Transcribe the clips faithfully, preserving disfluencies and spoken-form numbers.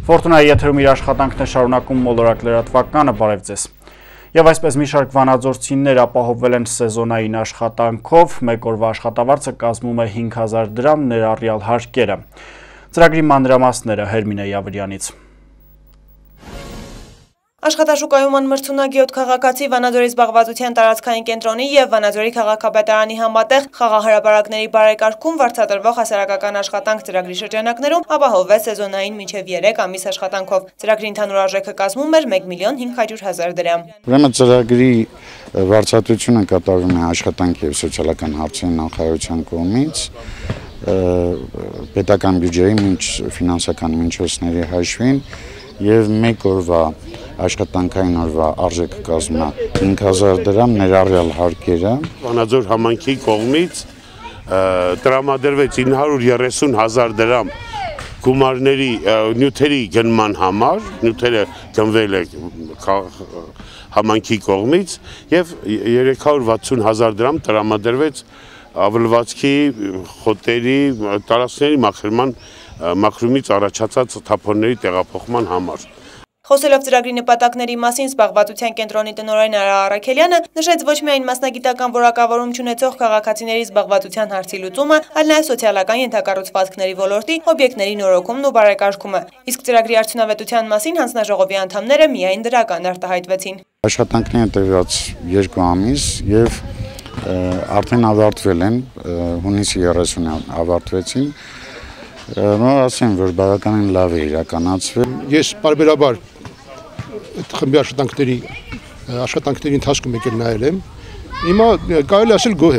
Ֆորտունայի եթերում իր աշխատանքն է շարունակում մոլորակ լրատվականը, բարև ձեզ։ Եվ այսպես մի շարք վանաձորցիներ ապահովել են սեզոնային աշխատանքով, մեկ օրվա աշխատավարձը կազմում է հինգ հազար դրամ ներառյալ հարկերը։ Ծրագրի մանրամասները Հերմինե Յավրյանից։ Աշխատաշուկայում անմրցունակ քաղաքացի Վանաձորի զբաղվածության տարածքային կենտրոնի և Վանաձորի քաղաքապետարանի համատեղ խաղահրապարակների բարեկարգում վարձատրվող հասարակական աշխատանք ծրագրի շրջանակներում ապահովվեց սեզոնային մինչև երեք ամիս աշխատանքով։ Ծրագրի ընդհանուր արժեքը կազմում էր մեկ միլիոն հինգ հարյուր հազար դրամ։ Ուրեմն ծրագրի վարձատրությունը կատարվում է աշխատանքի և սոցիալական հարցերի նախարարության կողմից պետական բյուջեի մինչ ֆինանսական միջոցների հաշվին և մեկ օրվա աշխատանքային օրվա արժեքը կազմում է հինգ հազար դրամ ներառյալ հարկերը։ Վանաձոր համայնքի կողմից տրամադրվեց ինը հարյուր երեսուն հազար դրամ գումարների նյութերի գնման համար, նյութերը գնվել է համայնքի կողմից և երեք հարյուր վաթսուն հազար դրամ տրամադրվեց ավլվածքի, խոտերի, տարածքների մաքրման մաքրումից առաջացած թափոնների տեղափոխման համար։ Խոսելով ծրագրի նպատակների մասին զբաղվածության կենտրոնի տնօրեն Արա Առաքելյանը նշեց ոչ միայն մասնագիտական որակավորում չունեցող քաղաքացիների զբաղվածության հարցի լուծումը, այլ նաև սոցիալական ենթակառուցվածքների ոլորտի օբյեկտների նորոգումն ու բարեկարգումը։ Իսկ ծրագրի արդյունավետության մասին հանձնաժողովի անդամները միայն դրական արտահայտվեցին։ Աշխատանքները տևած երկու ամիս և արդեն ավարտվել են, հունիսի երեսունը ավարտվեցին, ասեմ, որ բավականին լավ է իրականացվել։ Ես պարբերաբար խմբի աշխատանքների աշխատանքների ընթացքում եկել նայել եմ, հիմա կարելի ասել գոհ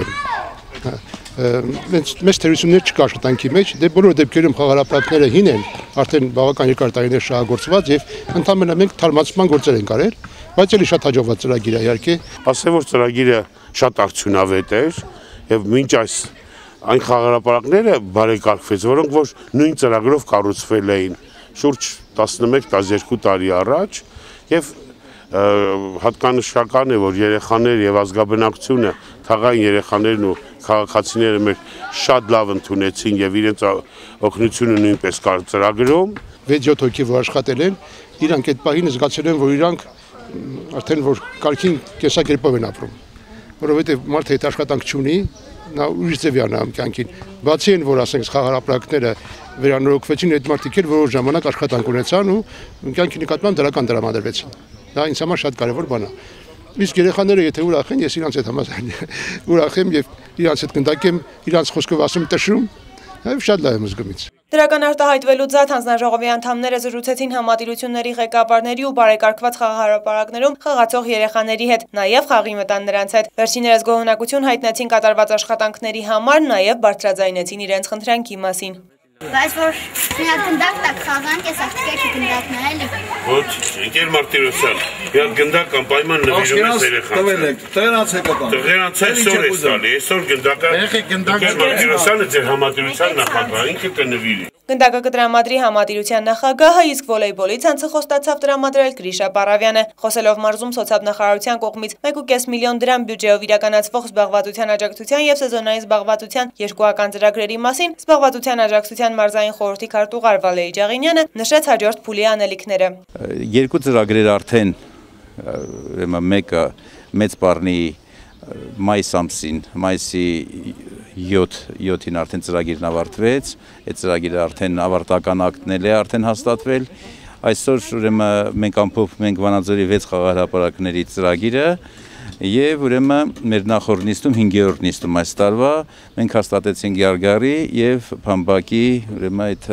եմ։ Մեծ թերություններ չկա աշխատանքի մեջ, դե բոլոր դեպքերում խաղահրապարակները հին են, արդեն բավական երկար տարիներ շահագործված և ընդամենը մենք թարմացման գործեր ենք արել, բայց էլի շատ հաջողված ծրագիր է իհարկե։ Ասեմ, որ ծրագիրը շատ արդյունավետ էր և մինչ այս այն խաղահրապարակները բարեկարգվեց, որոնք որ նույն ծրագրով կառուցվել էին շուրջ տասնմեկ տասներկու տարի առաջ և հատկանշական է, որ երեխաներ և ազգաբնակչությունը, թաղային երեխաներն ու քաղաքացիները մեր շատ լավ ընդունեցին և իրենց օգնությունը նույնպես կար ծրագրում։ վեց-յոթ հոգի որ աշխատել են, իրանք այդ պահին զգացել են, որ իրանք արդեն որ կարգին կեսակերպով են ապրում, որովհետև մարդը այդ աշխատանք չունի, նա ուրիշ ձև է նայում կյանքին։ Բացի այն, որ ասենք խաղահրապարակները վերանորոգվեցին, այդ մարդիկ էլ որոշ ժամանակ աշխատանք ունեցան ու կյանքի նկատմամբ դրական տրամադրվեցին։ Դա ինձ համար շատ կարևոր բան է։ Իսկ երեխաները եթե ուրախ են, ես իրանց հետ համաձայն ուրախ եմ և իրանց հետ գնդակ եմ, իրանց խոսքով ասում տշում, և շատ լավ եմ զգում ինձ։ Դրական արտահայտվելուց զատ հանձնաժողովի անդամները զրուցեցին համատիրությունների ղեկավարների ու բարեկարգված խաղահրապարակներում խաղացող երեխաների հետ, նաև խաղի մտան նրանց հետ։ Վերջիններս գոհունակություն հայտնեցին կատարված աշխատանքների համար, նաև բարձրաձայնեցին իրենց խնդրանքի մասին։ Բայց որ միակ գնդակ տակ խաղանք, ես աղջիկը գնդակն է, էլի։ Ոչ, ընկեր Մարտիրոսյան, միակ գնդակ անպայման նվիրում ես երեխաներին։ Տղերանց եկա տան։ Տղերանց այսօր է տալի, այսօր գնդակը ընկեր Մարտիրոսյանը ձեր համատիրության նախագահ, ինքը կնվիրի։ Գնդակը կտրամադրի համատիրության նախագահը, իսկ վոլեյբոլի ցանցը խոստացավ տրամադրել Գրիշա Պարավյանը։ Խոսելով մարզում սոցիալնախարարության կողմից մեկ ու կես միլիոն դրամ բյուջեով իրականացվող զբաղվածության աջակցության և սեզոնային զբաղվածության երկուական ծրագրերի մասին զբաղվածության աջակցության մարզային խորհրդի քարտուղար Վալերի Ջաղինյանը նշեց հաջորդ փուլի անելիքները։ Երկու ծրագրեր արդեն մեկը մեծ բառնի մայիս ամսին, մայիսի յոթին արդեն ծրագիրն ավարտվեց, այդ ծրագիրը արդեն ավարտական ակտն է արդեն հաստատվել։ Այսօր ուրեմն մենք ամփոփում ենք Վանաձորի վեց խաղահրապարակների ծրագիրը և ուրեմն մեր նախորդ նիստում հինգերորդ նիստում այս տարվա մենք հաստատեցինք Գարգարի և Փամբակի ուրեմն այդ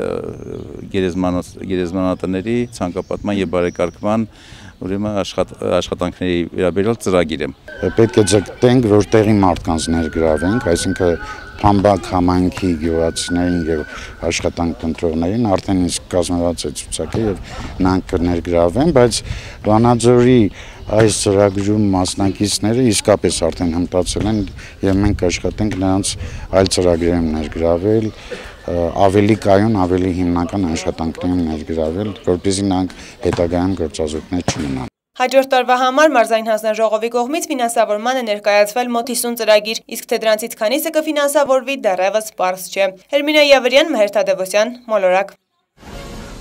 գերեզմանատների ցանկապատման և բարեկարգման ուրեմն աշխատանքների վերաբերյալ ծրագիրը։ Պետք է ձգտենք, որ տեղի մարդկանց ներգրավենք, այսինքն Փամբակ համայնքի գյուղացիներին և աշխատանք ընտրողներին արդեն իսկ կազմված է ցուցակը և նրանք կներգրավեն, բայց Վանաձորի այս ծրագրում մասնակիցները իսկապես արդեն հմտացել են և մենք աշխատենք նրանց այլ ծրագրերում ներգրավել, ավելի կայուն, ավելի հիմնական աշխատանքներում ներգրավել, որպեսզի նրանք հետագայում գործազուրկներ չունենան։ Հաջորդ տարվա համար մարզային հանձնաժողովի կողմից ֆինանսավորման է ներկայացվել մոտ հիսուն ծրագիր, իսկ թե դրանցից քանիսը կֆինանսավորվի դեռևս պարզ չէ։ Հերմինե Յավրյան, Մհեր Թադևոսյան, Մոլորակ։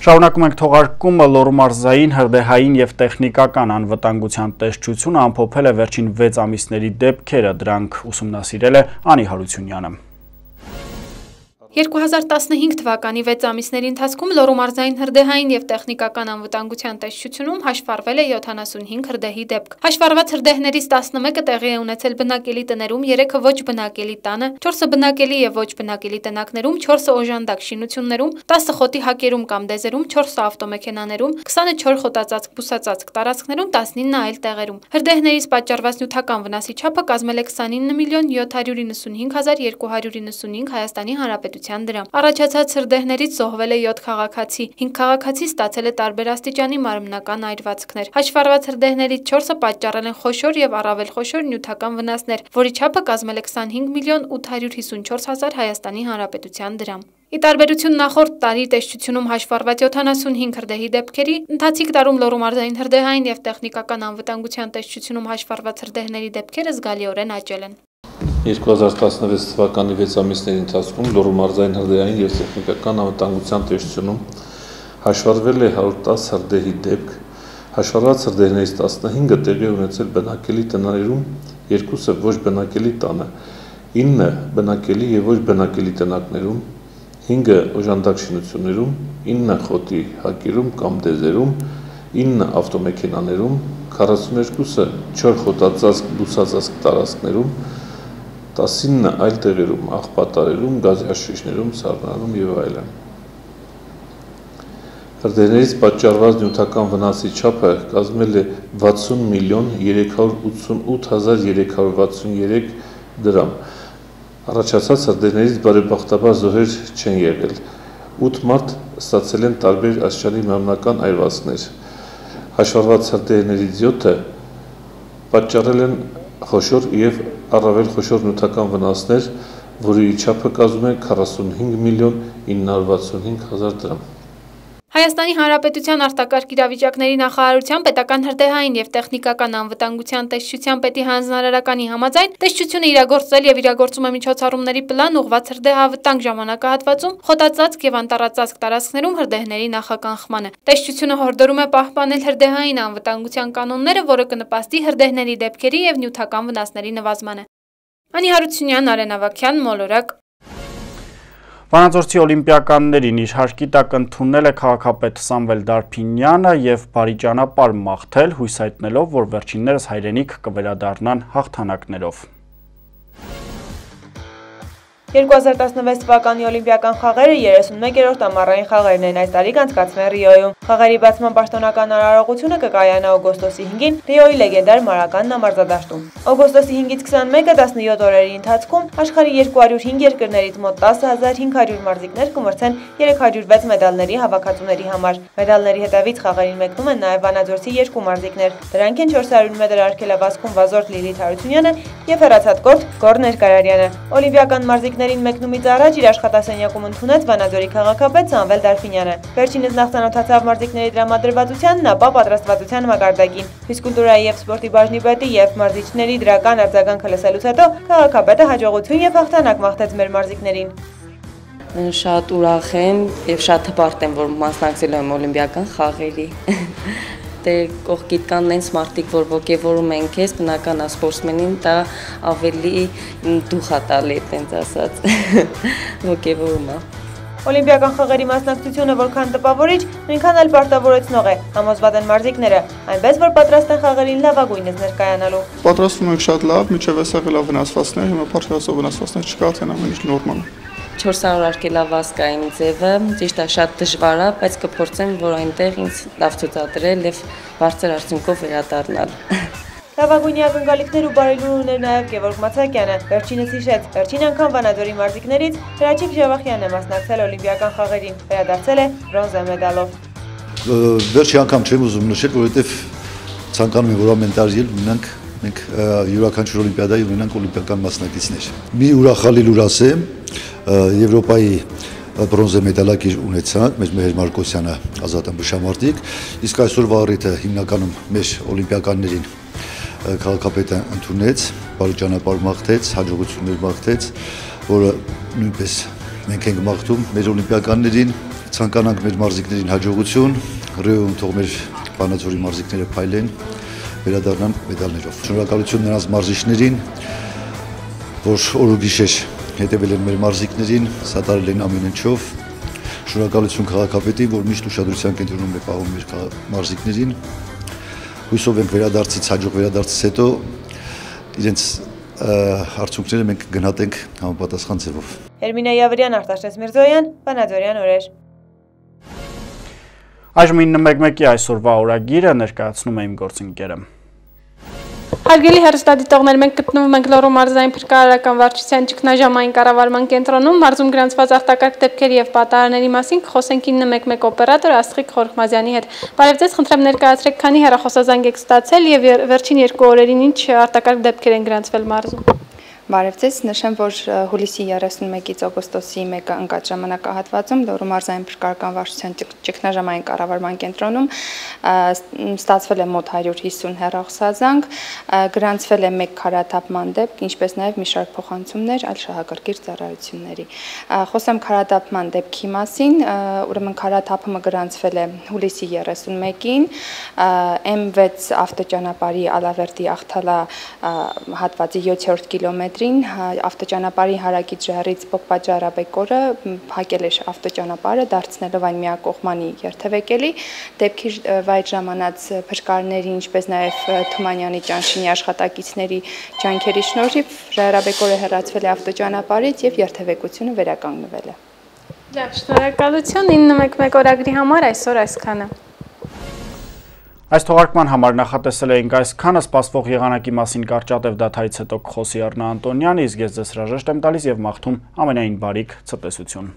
Շարունակում ենք թողարկումը Լոռու մարզային, հրդեհային եւ տեխնիկական անվտանգության տեսչությունը ամփոփել է վերջին վեց ամիսների դեպքերը, դրանք ուսումնասիրել է Անի Հարությունյանը։ երկու հազար տասնհինգ թվականի վեց ամիսների ընթացքում Լոռու մարզային հրդեհային եւ տեխնիկական անվտանգության տեսչությունում հաշվառվել է յոթանասունհինգ հրդեհի դեպք։ Հաշվառված հրդեհներից տասնմեկը տեղի է ունեցել բնակելի տներում, երեքը ոչ բնակելի տանը, չորսը բնակելի եւ ոչ բնակելի տնակներում, չորսը օժանդակ շինություններում, տասը խոտի հակերում կամ դեզերում, չորսը ավտոմեքենաներում, քսանչորս խոտածածկ բուսածածկ տարածքներում, տասնինը այլ տեղերում։ Հրդեհներից պատճառված նյութական վնասի չափը կազմել է քսանինը միլիոն յոթ հարյուր իննսունհինգ հազար երկու հարյուր իննսունհինգ Հայաստանի Հանրապետության դրամ։ Առաջացած հրդեհներից զոհվել է յոթ քաղաքացի, հինգ քաղաքացի ստացել է տարբեր աստիճանի մարմնական այրվածքներ։ Հաշվառված հրդեհներից չորսը պատճառել են խոշոր եւ առավել խոշոր նյութական վնասներ, որի չափը կազմել է քսանհինգ միլիոն ութ հարյուր հիսունչորս հազար Հայաստանի Հանրապետության դրամ։ Ի տարբերություն նախորդ տարի տեսչությունում հաշվառված յոթանասունհինգ հրդեհի դեպքերի, ընթացիկ տարում Լոռու մարզային հրդեհային եւ տեխնիկական անվտանգության տեսչությունում հաշվառված հրդեհների դեպքերը զգալիորեն աճել են։ երկու հազար տասնվեց թվականի վեց ամիսների ընթացքում Լոռու մարզային հրդեհային եւ տեխնիկական անվտանգության տեսչությունում հաշվառվել է հարյուր տասը հրդեհի դեպք, հաշվառված հրդեհներից տասնհինգը տեղի ունեցել բնակելի տներում, երկուսը ոչ բնակելի տանը, ինը բնակելի եւ ոչ բնակելի տնակներում, հինգը օժանդակ շինություններում, ինը խոտի հակերում կամ դեզերում, ինը ավտոմեքենաներում, քառասուներկուսը չոր խոտածածկ բուսածածկ տարածքներում, տասինը այլ տեղերում, աղբատարերում, գազաշիշներում, սառնարանում եւ այլն։ Հրդեհներից պատճառված նյութական վնասի չափը կազմել է վաթսուն միլիոն երեք հարյուր ութսունութ հազար երեք հարյուր վաթսուներեք դրամ։ Առաջացած հրդեհներից բարեբախտաբար զոհեր չեն եղել։ ութ մարդ ստացել են տարբեր աստիճանի մարմնական այրվածքներ։ Հաշվառված հրդեհներից յոթը պատճառել են խոշոր եւ առավել խոշոր նյութական վնասներ, որի չափը կազմում է քառասունհինգ միլիոն ինը հարյուր վաթսունհինգ հազար դրամ։ Հայաստանի Հանրապետության արտակարգ իրավիճակների նախարարության պետական հրդեհային եւ տեխնիկական անվտանգության տեսչության պետի հանձնարարականի համաձայն տեսչությունը իրագործել եւ իրագործում է միջոցառումների պլան ուղղված հրդեհավտանգ ժամանակահատվածում խոտածածկ եւ անտառածածկ տարածքներում հրդեհների նախականխմանը։ Տեսչությունը հորդորում է պահպանել հրդեհային անվտանգության կանոնները, որը կնպաստի հրդեհների դեպքերի եւ նյութական վնասների նվազմանը։ Անի Հարությունյան, Արեն Ավագյան, Մոլորակ։ Վանաձորցի օլիմպիականներին իր հարկի տակ ընդունել է քաղաքապետ Սամվել Դարփինյանը եւ բարի ճանապարհ մաղթել, հույս հայտնելով, որ վերջիններս հայրենիք կվերադառնան հաղթանակներով։ երկու հազար տասնվեց թվականի օլիմպիական խաղերը երեսունմեկերորդ ամառային խաղերն են այս տարի կանցկացվել Ռիոյում։ Խաղերի բացման պաշտոնական արարողությունը կկայանա օգոստոսի հինգին Ռիոյի լեգենդար մարական նամարձադաշտում։ Օգոստոսի հինգից քսանմեկը տասնյոթ օրերի ընթացքում աշխարհի երկու հարյուր հինգ երկրներից մոտ տասը հազար հինգ հարյուր մարզիկներ կմրցեն երեք հարյուր վեց մեդալների հավաքածուների համար։ Մեդալների հետևից խաղերին մեկնում են նաև Վանաձորցի երկու մարզիկներ։ Դրանք են չորս հարյուր մետր արգելավազքում Վազորդ Լիլիթ Հարությունյանը եւ հեռացածկորտ Գոռ Ներկարարյանը։ Օլիմպիական մարզիկներին մեկնումից առաջ իր աշխատասենյակում ընդունեց Վանաձորի քաղաքապետ Սամվել Դարփինյանը։ Վերջինս նախծանոթացավ մարզիկների տրամադրվածությանն, ապա պատրաստվածության մակարդակին։ Ֆիզկուլտուրայի եւ սպորտի բաժնի պետի եւ մարզիչների դրական արձագանքը լսելուց հետո քաղաքապետը հաջողություն եւ հաղթանակ մաղթեց մեր մարզիկներին։ Շատ ուրախ եմ եւ շատ հպարտ եմ, որ մասնակցել եմ օլիմպիական խաղերի։ Դե կողքիդ կան նենց մարդիկ, որ ոգևորում են քեզ, բնական է սպորտսմենին դա ավելի դուխ է տալի, տենց ասած, ոգևորում է։ Օլիմպիական խաղերի մասնակցությունը որքան տպավորիչ, նույնքան էլ պարտավորեցնող է, համոզված են մարզիկները, այնպես որ պատրաստ են խաղերին լավագույնս ներկայանալու։ Պատրաստվում ենք շատ լավ, միջև այս եղել վնասվածքներ, հիմա փառքասով վնասվածքներ չկա, թե ամեն ինչ նորմալ է։ չորս հարյուր արգելավազ կա իմ ձևը, ճիշտ է շատ դժվար է, բայց կփորձեմ, որ այնտեղ ինձ լավ ցուցադրել եւ բարձր արդյունքով վերադառնալ։ Լավագույնի ակնկալիքներ ու բարելուր ուներ նաև Գևորգ Մացակյանը։ Վերջինս հիշեց, վերջին անգամ Վանաձորի մարզիկներից Հրաչիկ Ժավախյանն է մասնակցել օլիմպիական խաղերին, վերադարձել է բրոնզե մեդալով։ Վերջի անգամ չեմ ուզում նշել, որովհետև ցանկանում եմ, որ ամեն տարի ունենանք մենք յուրաքանչյուր օլիմպիադայի ունենանք օլիմպիական մասնակիցներ։ Մի ուրախալի լուր ասեմ, Եվրոպայի բրոնզե մեդալակիր ունեցանք, մեր Մեհեր Մարկոսյանը ազատ ըմբշամարտիկ, իսկ այսօրվա առիթը հիմնականում մեր օլիմպիականներին քաղաքապետը ընդունեց, բարի ճանապարհ մաղթեց, հաջողություններ մաղթեց, որը նույնպես մենք ենք մաղթում մեր օլիմպիականներին, ցանկանանք մեր մարզիկներին հաջողություն, ռեոյում թող մեր բանաձորի մարզիկները փայլեն, վերադառնան մեդալներով։ Շնորհակալություն նրանց մարզիչներին, որ օր ու գիշեր հետևել են մեր մարզիկներին, սատարել են ամեն ինչով։ Շնորհակալություն քաղաքապետին, որ միշտ ուշադրության կենտրոնում է պահում մեր մարզիկներին։ Հույսով ենք վերադարձից, հաջող վերադարձից հետո իրենց արդյունքները մենք գնահատենք համապատասխան ձևով։ Էրմինե Յավրյան, Արտաշես Միրզոյան, Վանաձորյան օրեր։ Այժմ ինը մեկ մեկի այսօրվա օրագիրը ներկայացնում է իմ գործընկերը։ Հարգելի հեռուստադիտողներ, մենք գտնվում ենք Լոռու մարզային փրկարարական վարչության ճգնաժամային կառավարման կենտրոնում, մարզում գրանցված արտակարգ դեպքերի եւ պատահարների մասին կխոսենք ինը մեկ մեկ օպերատոր Աստղիկ Խորխմազյանի հետ։ Բարև ձեզ, խնդրեմ ներկայացրեք, քանի հեռախոսազանգ եք ստացել եւ վերջին երկու օրերին ինչ արտակարգ դեպքեր են գրանցվել մարզում։ Բարև ձեզ, նշեմ, որ հուլիսի երեսունմեկից օգոստոսի մեկը ընկած ժամանակահատվածում Լոռու մարզային փրկարարական վարչության ճգնաժամային կառավարման կենտրոնում ստացվել է մոտ հարյուր հիսուն հեռախոսազանգ, գրանցվել է մեկ քարաթափման դեպք, ինչպես նաև մի շարք փոխանցումներ այլ շահագրգիռ ծառայությունների։ Խոսեմ քարաթափման դեպքի մասին, ուրեմն քարաթափումը գրանցվել է հուլիսի երեսունմեկին էմ վեց ավտոճանապարհի Ալավերդի Ախթալա հատվածի յոթերորդ կիլոմետրին ավտոճանապարհի հարակից ժահրից Պողպաճ Արաբեկորը փակել էր ավտոճանապարհը, դարձնելով այն միակողմանի երթևեկելի։ Դեպքի վայր ժամանած փրկարարների, ինչպես նաև Թումանյանի ճանշինի աշխատակիցների ջանքերի շնորհիվ Արաբեկորը հեռացվել է ավտոճանապարհից եւ երթևեկությունը վերականգնվել է։ Լավ, շնորհակալություն ինը մեկ մեկ օրագրի համար այսօր այսքանը։ Այս թողարկման համար նախատեսել էինք այսքանը, սպասվող եղանակի մասին կարճատև դադարից հետո կխոսի Արնա Անտոնյանը, իսկ ես ձեզ հրաժեշտ եմ տալիս եւ մաղթում ամենայն բարիք ցտեսություն։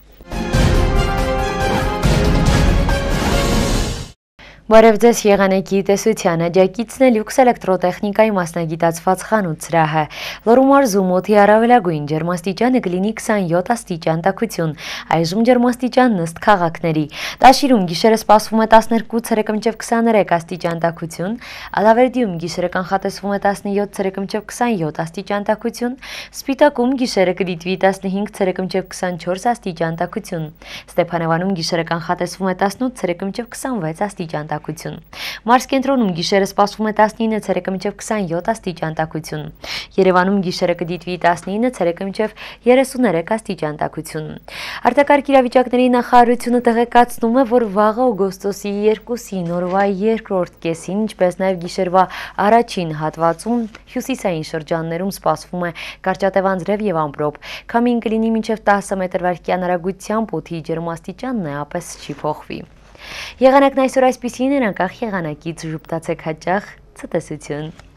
Բարև ձեզ եղանակի տեսության աջակիցն է լյուքս էլեկտրոտեխնիկայի մասնագիտացված խանութ սրահը։ Լոռու մարզում օդի առավելագույն ջերմաստիճանը կլինի քսանյոթ աստիճան տաքություն, այժմ ջերմաստիճանն ըստ քաղաքների։ Տաշիրում գիշերը սպասվում է տասներկու ցերեկմիջև քսաներեք աստիճան տաքություն, Ալավերդիում գիշերը կանխատեսվում է տասնյոթ ցերեկմիջև քսանյոթ աստիճան տաքություն, Սպիտակում գիշերը կդիտվի տասնհինգ ցերեկմիջև քսանչորս աստիճան տաքություն, Ստեփանավանում գիշերը կանխատեսվում է տասնութ ցերեկմիջև քսանվեց աստիճան տաքություն։ Մարզ կենտրոնում գիշերը սպասվում է տասնինը ցերեկմիջև քսանյոթ աստիճան տաքություն։ Երևանում գիշերը կդիտվի տասնինը ցերեկմիջև երեսուներեք աստիճան տաքություն։ Արտակարգ իրավիճակների նախարարությունը տեղեկացնում է, որ վաղը օգոստոսի երկուսին օրվա երկրորդ կեսին, ինչպես նաև գիշերվա առաջին հատվածում հյուսիսային շրջաններում սպասվում է կարճատև անձրև եւ ամպրոպ։ Քամին կլինի մինչև տասը մետր վարկյան արագությամբ, օդի ջերմաստիճանն էապես չի փոխվի։ Եղանակն այսօր այսպիսին էր, անկախ եղանակից ժպտացեք հաճախ, ցտեսություն։